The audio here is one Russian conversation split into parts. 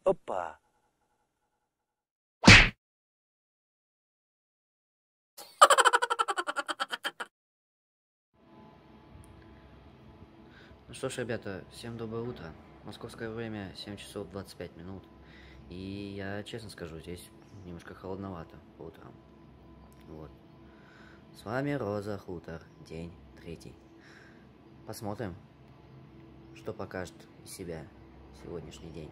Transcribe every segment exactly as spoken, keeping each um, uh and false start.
Опа! Ну что ж, ребята, всем доброе утро. Московское время семь часов двадцать пять минут. И я честно скажу, здесь немножко холодновато по утрам. Вот. С вами Роза Хутор, день третий. Посмотрим, что покажет из себя сегодняшний день.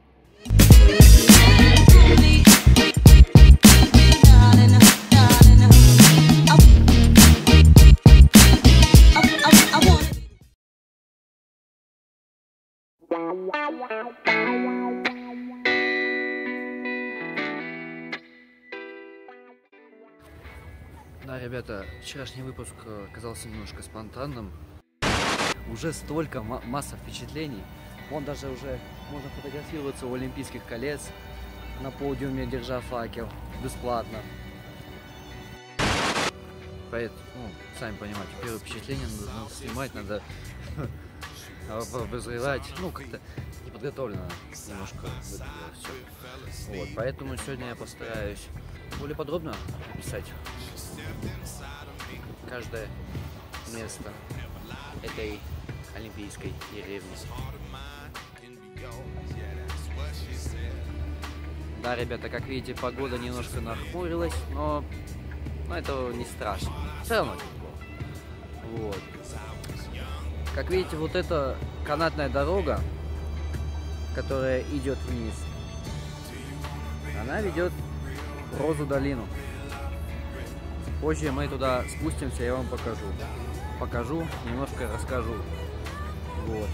Да, ребята, вчерашний выпуск оказался немножко спонтанным. Уже столько масса впечатлений. Вон даже уже можно фотографироваться у Олимпийских колец на подиуме, держа факел, бесплатно. Поэтому, ну, сами понимаете, первое впечатление надо, надо снимать, надо обозревать, ну, как-то неподготовлено немножко выглядело все. Вот, поэтому сегодня я постараюсь более подробно описать каждое место этой олимпийской деревни. Да, ребята, как видите, погода немножко нахмурилась, но, но это не страшно. Все равно тепло. Вот. Как видите, вот эта канатная дорога, которая идет вниз, она ведет в Розу долину. Позже мы туда спустимся, я вам покажу. Покажу, немножко расскажу. Вот.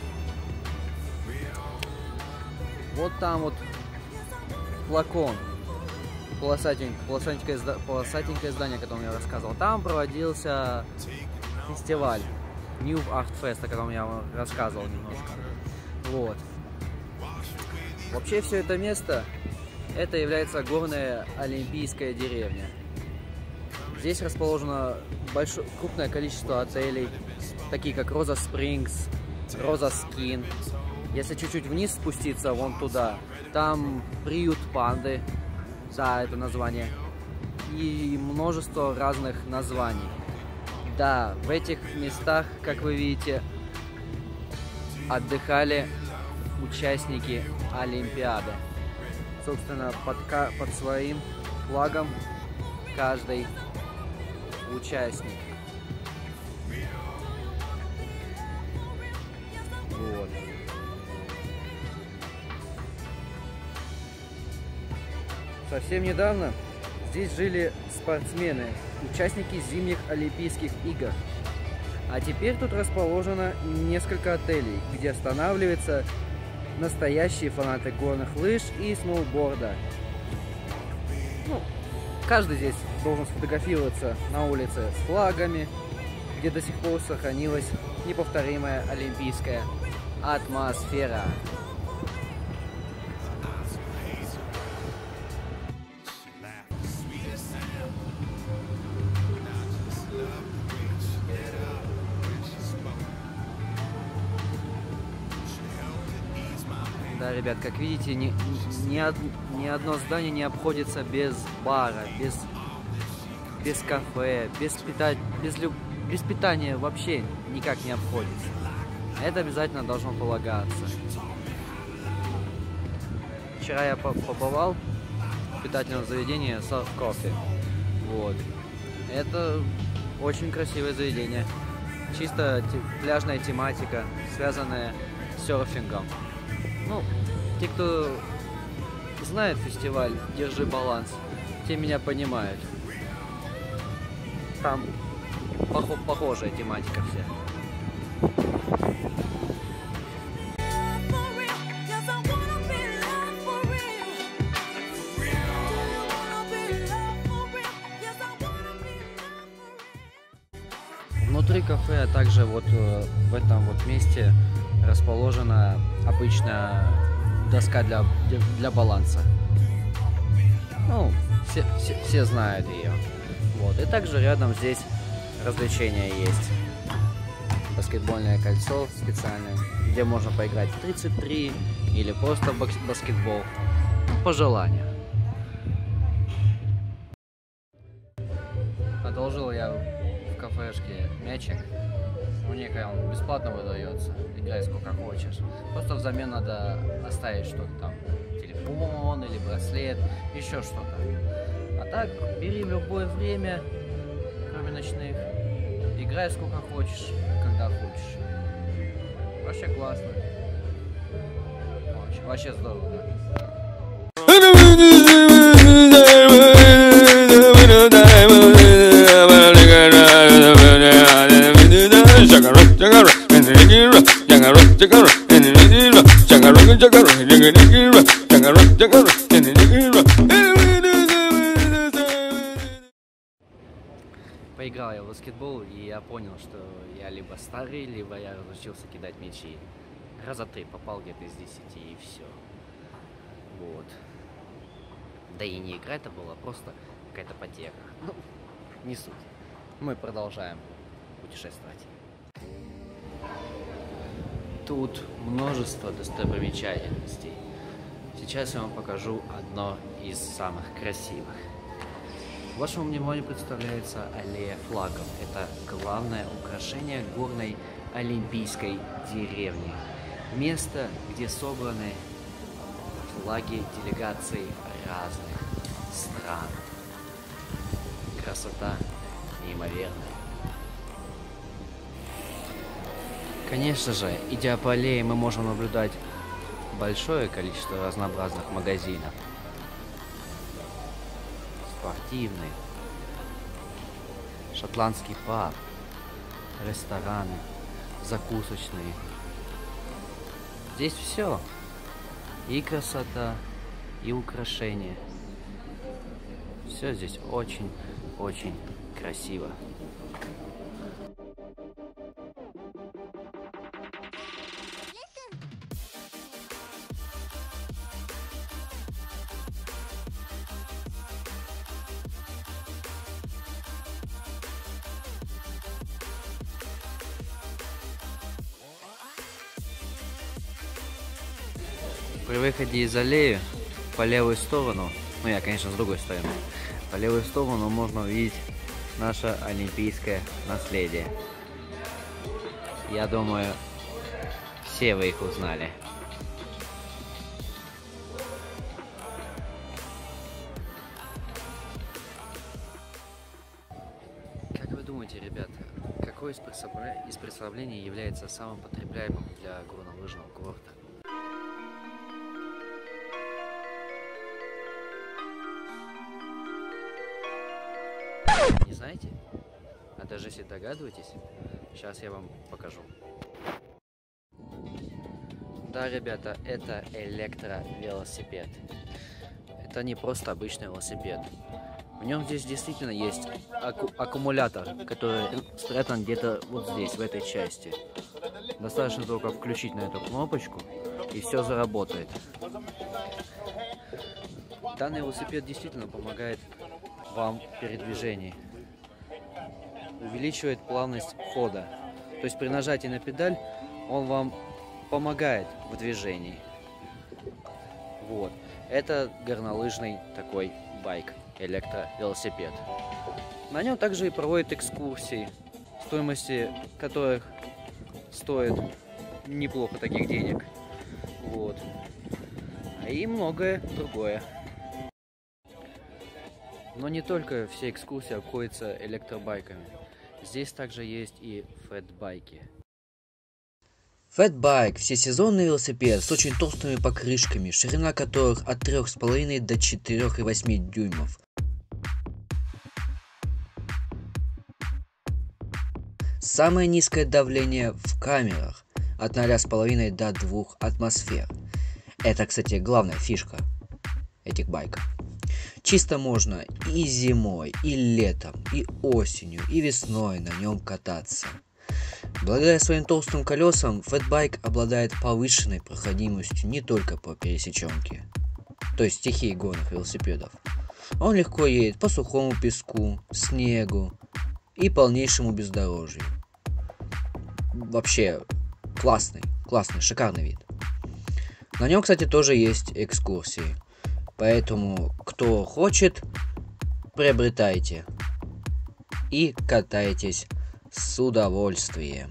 Вот там вот флакон. Полосатенькое, полосатенькое, полосатенькое здание, о котором я рассказывал. Там проводился фестиваль New Art Fest, о котором я вам рассказывал немножко. Вот. Вообще все это место, это является горная олимпийская деревня. Здесь расположено большое, крупное количество отелей, такие как Роза Спрингс, Роза Скин. Если чуть-чуть вниз спуститься, вон туда, там приют панды, да, это название, и множество разных названий. Да, в этих местах, как вы видите, отдыхали участники Олимпиады. Собственно, под, под своим флагом каждый участник. Вот. Совсем недавно здесь жили спортсмены, участники зимних Олимпийских игр. А теперь тут расположено несколько отелей, где останавливаются настоящие фанаты горных лыж и сноуборда. Ну, каждый здесь должен сфотографироваться на улице с флагами, где до сих пор сохранилась неповторимая олимпийская атмосфера. Да, ребят, как видите, ни, ни, од, ни одно здание не обходится без бара, без, без кафе, без, пита, без, люб, без питания вообще никак не обходится. Это обязательно должно полагаться. Вчера я побывал в питательном заведении Surf Coffee. Вот. Это очень красивое заведение. Чисто пляжная тематика, связанная с серфингом. Ну, те, кто знает фестиваль «Держи баланс», те меня понимают. Там пох похожая тематика вся. Внутри кафе, а также вот в этом вот месте расположена обычная доска для, для баланса. Ну, все, все, все знают ее. Вот. И также рядом здесь развлечения есть. Баскетбольное кольцо специальное где можно поиграть в тридцать три или просто в баскетбол, по желанию. Одолжил я в кафешке мячик, у них он бесплатно выдается, играй сколько хочешь. Просто взамен надо оставить что-то там, телефон или браслет, еще что-то. А так, бери в любое время, кроме ночных, играй сколько хочешь, когда хочешь. Вообще классно. Вообще, вообще здорово, да. Поиграл я в баскетбол, и я понял, что я либо старый, либо я разучился кидать мячи. Раза три попал где-то из десяти, и все. Вот. Да и не игра это была, просто какая-то потеря. Ну, не суть. Мы продолжаем путешествовать. Тут множество достопримечательностей. Сейчас я вам покажу одно из самых красивых. Вашему вниманию представляется аллея флагов. Это главное украшение горной олимпийской деревни. Место, где собраны флаги делегаций разных стран. Красота неимоверная. Конечно же, идя по аллее, мы можем наблюдать большое количество разнообразных магазинов. Спортивный, шотландский паб, рестораны, закусочные. Здесь все. И красота, и украшения. Все здесь очень-очень красиво. При выходе из аллеи по левую сторону, ну я, конечно, с другой стороны, по левую сторону можно увидеть наше олимпийское наследие. Я думаю, все вы их узнали. Как вы думаете, ребята, какое из представлений является самым потребляемым для горнолыжного курорта? Не знаете? А даже если догадываетесь, сейчас я вам покажу. Да, ребята, это электровелосипед. Это не просто обычный велосипед. В нем здесь действительно есть аку аккумулятор, который спрятан где-то вот здесь, в этой части. Достаточно только включить на эту кнопочку, и все заработает. Данный велосипед действительно помогает вам в передвижении. Увеличивает плавность хода. То есть при нажатии на педаль он вам помогает в движении. Вот. Это горнолыжный такой байк, электровелосипед. На нем также и проводят экскурсии, стоимости которых стоит неплохо таких денег. Вот. И многое другое. Но не только все экскурсии обходятся электробайками. Здесь также есть и фэтбайки. Фэтбайк – всесезонный велосипед с очень толстыми покрышками, ширина которых от трёх с половиной до четырёх и восьми дюймов. Самое низкое давление в камерах – от ноля с половиной до двух атмосфер. Это, кстати, главная фишка этих байков. Чисто можно и зимой, и летом, и осенью, и весной на нем кататься. Благодаря своим толстым колесам, фэтбайк обладает повышенной проходимостью не только по пересеченке, то есть стихии горных велосипедов. Он легко едет по сухому песку, снегу и полнейшему бездорожью. Вообще классный, Классный, шикарный вид. На нем, кстати, тоже есть экскурсии. Поэтому, кто хочет, приобретайте. И катайтесь с удовольствием.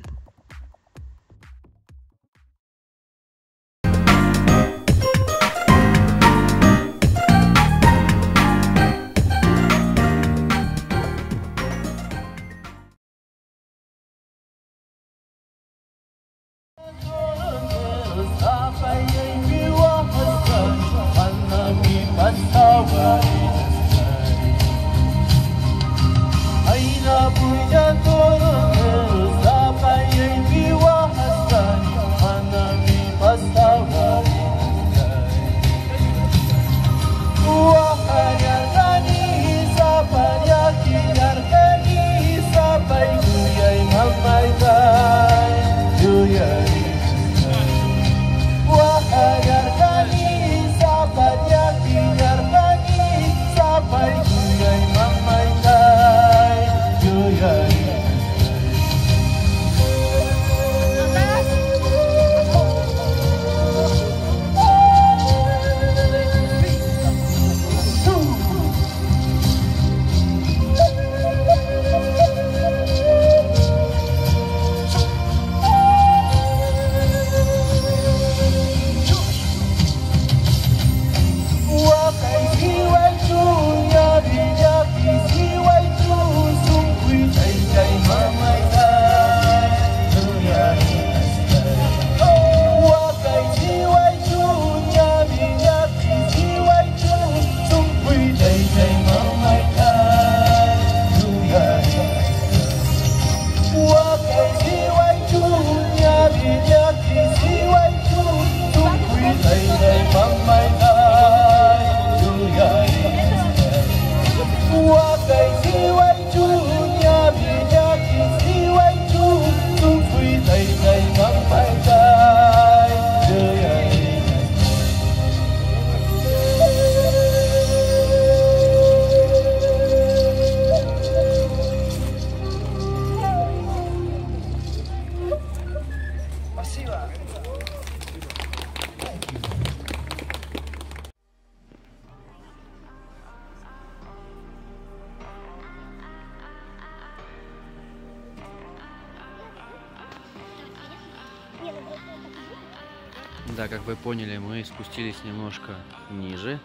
Да, как вы поняли, мы спустились немножко ниже.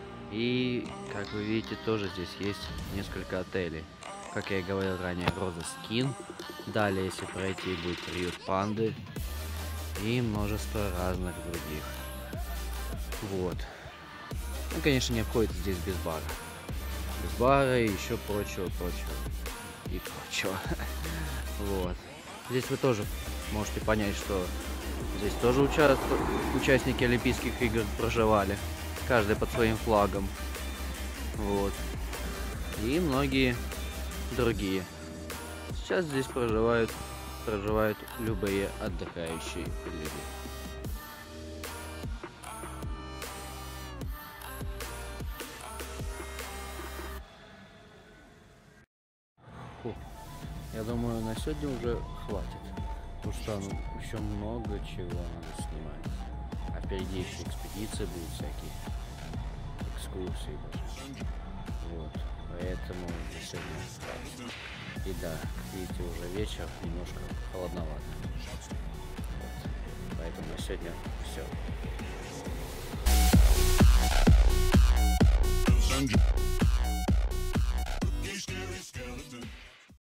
И, как вы видите, тоже здесь есть несколько отелей. Как я и говорил ранее, Роза Скин. Далее, если пройти, будет приют панды. И множество разных других. Вот. Ну, конечно, не обходится здесь без бара. Без бара и еще прочего, прочего. И прочего. Вот. Здесь вы тоже можете понять, что здесь тоже уча участники Олимпийских игр проживали. Каждый под своим флагом. Вот. И многие другие. Сейчас здесь проживают, проживают любые отдыхающие люди. Фу. Я думаю, на сегодня уже хватит. Потому что ну, еще много чего надо снимать. А впереди еще экспедиции будут всякие. Экскурсии даже. Вот. Поэтому на сегодня хватит. И да, как видите, уже вечер, немножко холодновато. Вот. Поэтому на сегодня все.